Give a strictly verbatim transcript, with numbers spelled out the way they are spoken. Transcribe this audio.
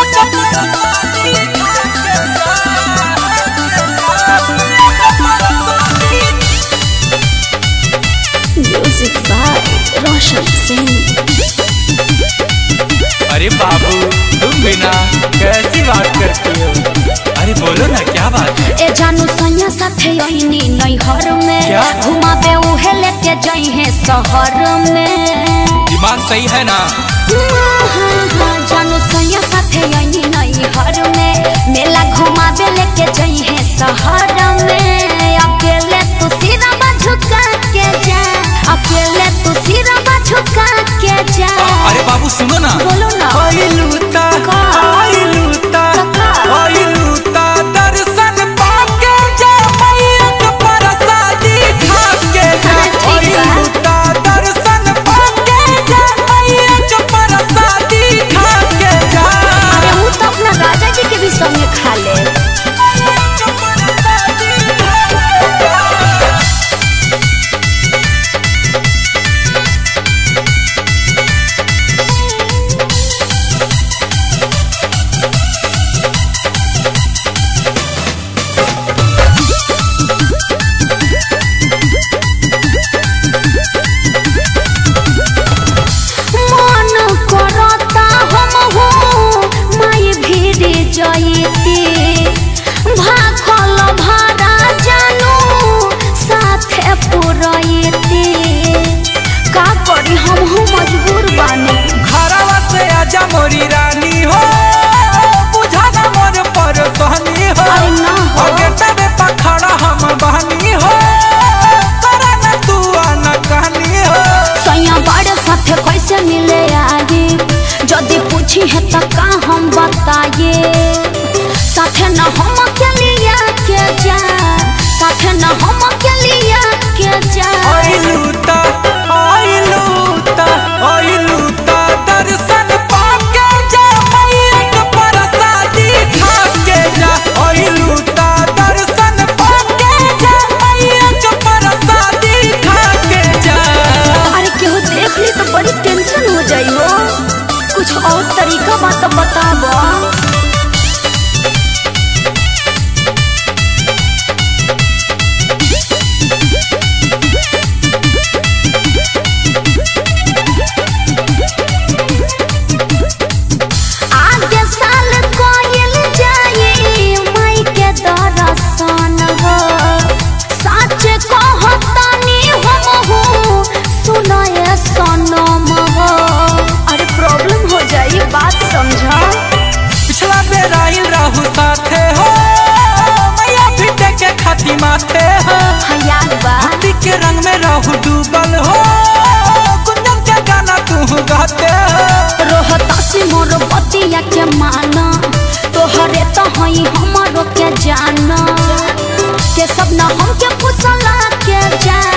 Music by Roshan Singh. अरे बाबू तुम बिना कैसी बात करती हो? अरे बोलो ना क्या बात है? ए जानू सैया साथे यही नैहर में घुमावे उहे लेके जाई है शहर में। दिमाग सही है ना? जानू सैया साथे यही नैहर में मेला घुमावे लेके जाई है शहर में। अकेले तू सिरवा झुका के जा, अकेले तू सिरवा झुका के जा। अरे बाबू सुनो ना, बोलो ना। आई लूटा आई लूटा आई लूटा दर्शन पाके जा मैया के प्रसादी खा के जा। आई लूटा दर्शन पाके जा मैया के प्रसादी खा के जा। अरे वो तो अपना राजा जी के भी संगे खा ले। मोरी रानी हो बुझा ना मोर परसहनी हो। आगे तबे पखड़ा हम बहनी हो करा ना तू आना कहानी हो। सैया बड़े साथे कैसे मिले आगे जदि पूछी है तो का हम बताए। साथे न हम के लिया के जा, साथे न हम के लिया के जा। आई लूटा आई लूटा आई लूटा दर्शन पाके जा मैया के प्रसादी खा के जा। आई लूटा दर्शन पाके जा मैया के प्रसादी खा के जा। अरे केहू देख ली तो बड़ी टेंशन हो जाई हो। कुछ और तरीका बात बताबो। अरे प्रॉब्लम हो जाई बात समझा। पिछला बेर आइल रहू साथे हो मैया पीटे के खाती माथे हो। याद बा भक्ति के रंग में रहू डूबल हो कुंदन के गाना तू गाते हो। रोहतासी मोर बतिया के माना तोहरे तो हई हमरो के जाना के सब ना हम के फुसला के जा।